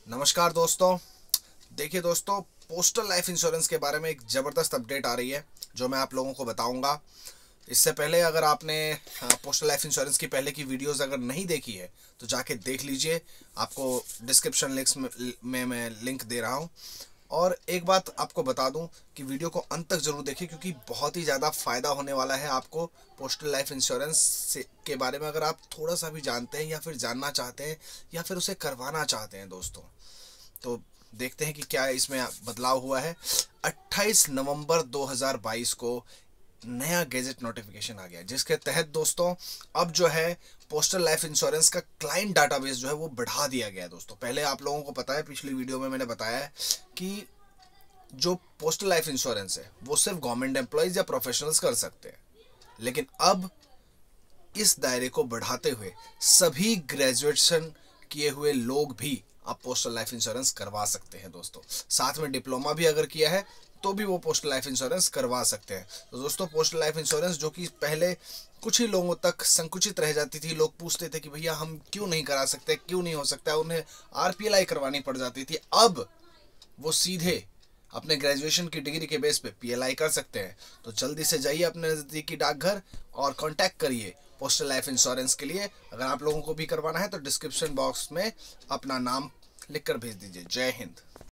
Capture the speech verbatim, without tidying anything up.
नमस्कार दोस्तों। देखिए दोस्तों, पोस्टल लाइफ इंश्योरेंस के बारे में एक ज़बरदस्त अपडेट आ रही है जो मैं आप लोगों को बताऊंगा। इससे पहले अगर आपने पोस्टल लाइफ इंश्योरेंस की पहले की वीडियोस अगर नहीं देखी है तो जाके देख लीजिए। आपको डिस्क्रिप्शन लिंक्स में, में मैं लिंक दे रहा हूं। और एक बात आपको बता दूं कि वीडियो को अंत तक जरूर देखिए, क्योंकि बहुत ही ज़्यादा फ़ायदा होने वाला है आपको पोस्टल लाइफ इंश्योरेंस से के बारे में, अगर आप थोड़ा सा भी जानते हैं या फिर जानना चाहते हैं या फिर उसे करवाना चाहते हैं दोस्तों। तो देखते हैं कि क्या इसमें बदलाव हुआ है। अट्ठाईस नवंबर दो हज़ार बाईस को नया गैजेट नोटिफिकेशन आ गया, जिसके तहत दोस्तों अब जो है पोस्टल लाइफ इंश्योरेंस का क्लाइंट डाटाबेस जो है वो बढ़ा दिया गया है दोस्तों। पहले आप लोगों को पता है, पिछली वीडियो में मैंने बताया है कि जो पोस्टल लाइफ इंश्योरेंस है वो सिर्फ गवर्नमेंट एम्प्लॉयज या प्रोफेशनल्स कर सकते हैं, लेकिन अब इस दायरे को बढ़ाते हुए सभी ग्रेजुएशन किए हुए लोग भी आप पोस्टल लाइफ इंश्योरेंस करवा सकते हैं दोस्तों। साथ में डिप्लोमा भी अगर किया है तो भी वो पोस्टल लाइफ इंश्योरेंस करवा सकते हैं। तो दोस्तों, पोस्टल लाइफ इंश्योरेंस जो कि पहले कुछ ही लोगों तक संकुचित रह जाती थी, लोग पूछते थे कि भैया हम क्यों नहीं करा सकते, क्यों नहीं हो सकता, उन्हें आरपीएलआई करवानी पड़ जाती थी। अब वो सीधे अपने ग्रेजुएशन की डिग्री के बेस पे पीएलआई कर सकते हैं। तो जल्दी से जाइए अपने नज़दीकी डाकघर और कांटेक्ट करिए पोस्टल लाइफ इंश्योरेंस के लिए। अगर आप लोगों को भी करवाना है तो डिस्क्रिप्शन बॉक्स में अपना नाम लिखकर भेज दीजिए। जय हिंद।